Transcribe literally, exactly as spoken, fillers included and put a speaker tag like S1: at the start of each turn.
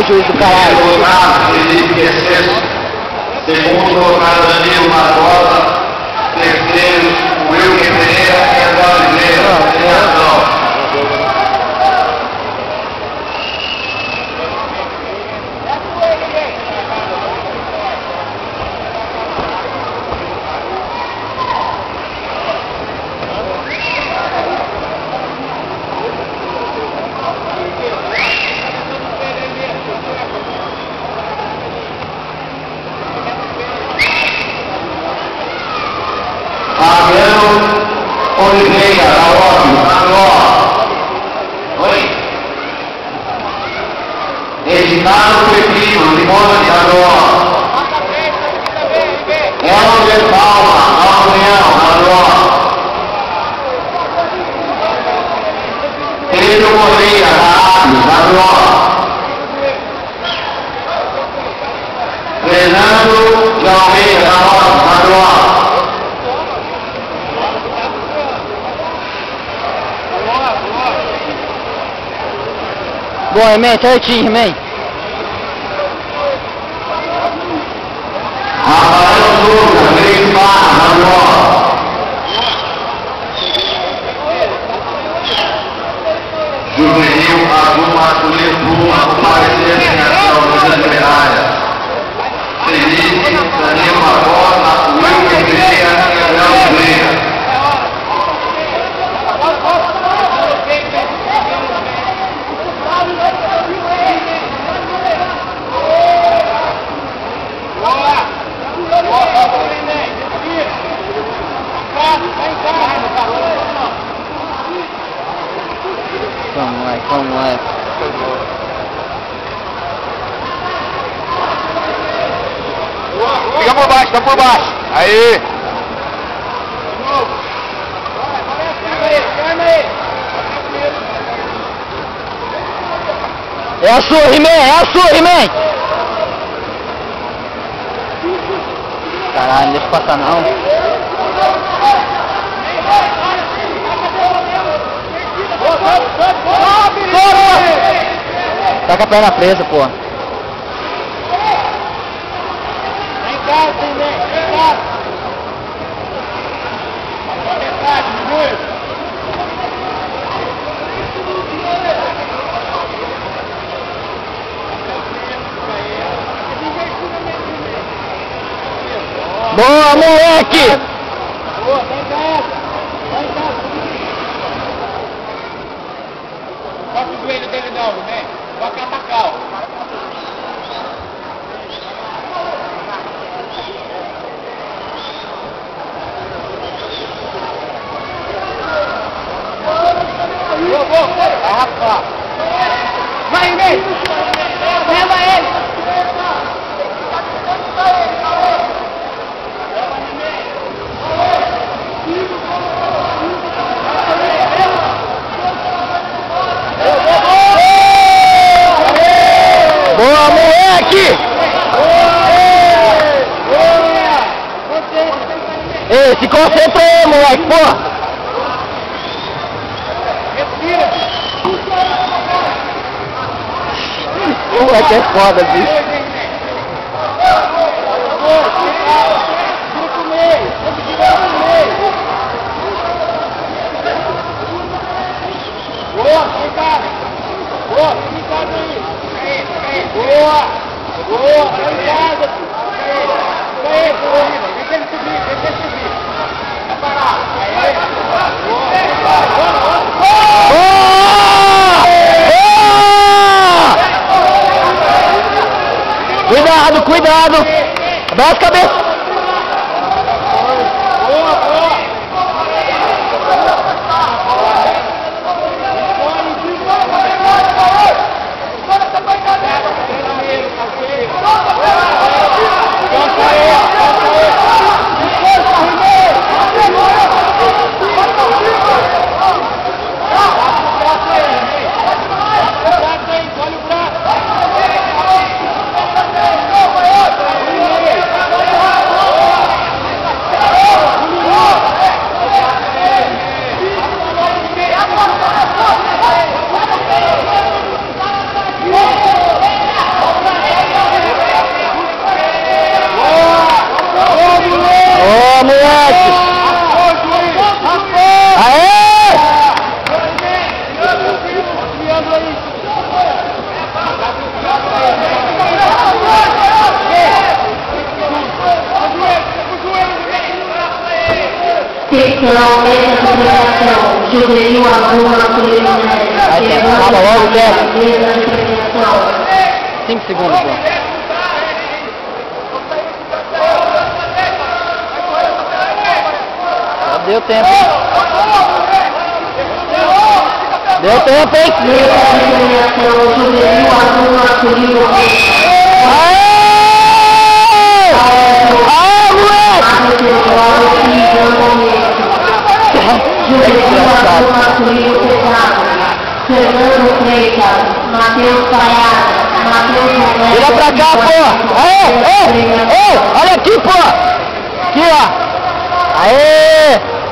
S1: juiz do caralho.
S2: Primeiro colocado, Felipe Excesso. Segundo colocado, Danilo Barbosa. Terceiro, Wilker Pereira e Eduardo Oliveira. Federação. Oliveira, da O B, Oi. Reginaldo Pepino, Limone, da O Elon de Palma, da União, da O Pedro Moreira, da A B, da O Fernando de Almeida, da O da O
S1: Boa, He-Man, certinho, He-Man.
S2: Rafael Souza, Três Barra, Manuel. Juvenil, azul masculino, Puma, parecer em ação, Luiz Medalha. Felipe, Danilo Barbosa, Wilker Pereira e Gabriel Pereira.
S1: Vamos lá, vamos lá.
S3: Fica por baixo, tá por baixo. Aí.
S1: É a sua, He-Man, é a sua, He-Man. Caralho, não deixa passar não. Tá com a perna presa, pô.
S4: Vem cá, vem cá.
S1: Boa, moleque!
S4: Boa, vem cá. Vem cá. Toca o joelho dele não, né? Toca a tacal. Boa, boa, vai rapaz. Vai, vem. Leva ele.
S1: Boa, moleque! Ei, se concentra aí, moleque, pô! O moleque é foda, bicho.
S4: Boa, vem cá. Boa, vem cá aí. Boa! Boa! Vai em casa! Vai aí, boa! Deixa ele subir, deixa ele subir! Vai parar! Aí! Boa!
S1: Boa! Cuidado, cuidado! Abaixa a cabeça!
S4: Boa, boa! Olha o braço!
S5: Secção mesa de premiação, juvenil azul masculino
S1: Vai,
S5: médio.
S1: Tento, acaba logo, Tento.
S5: Mesa de premiação.
S1: cinco segundos, pô. Já deu tempo. Deu tempo, hein?
S5: Mesa de premiação, juvenil azul masculino médio.
S1: Aê! Aê, moleque!
S5: Juvenil azul masculino pesado. Fernando Freitas, Matheus Paiada, Matheus Romero.
S1: Vira pra cá, pô! Aê, aê, aê! Olha aqui, pô! Aqui, ó! Aê!